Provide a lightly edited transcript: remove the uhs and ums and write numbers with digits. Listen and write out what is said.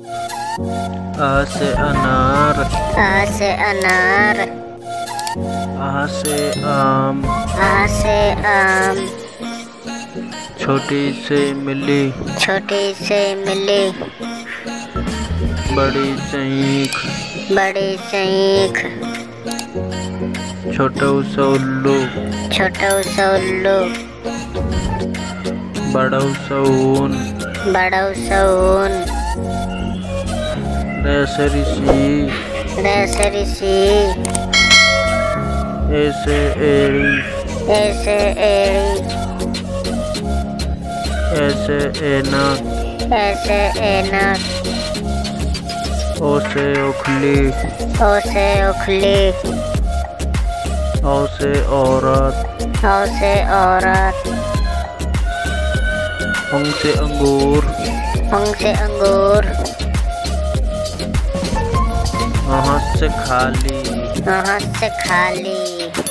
आ से अनार। आ से अनार। आ से आम। आ से आम। छोटी से मिली। छोटी से मिली। बड़ी सईख। बड़ी सईख। छोटू सा उल्लू। छोटू सा उल्लू। बड़ऊ सा ऊन। बड़ऊ सा ऊन। ऋ ऋषि। ऋषि। ए से एड़ी। ए से एड़ी। ए से ऐनक। ए से ऐनक। ओ से ओखली। ओ से ओखली। औ से औरत। औ से औरत। अंग से अंगूर। अंग से अंगूर। आहस से खाली। आहस से खाली।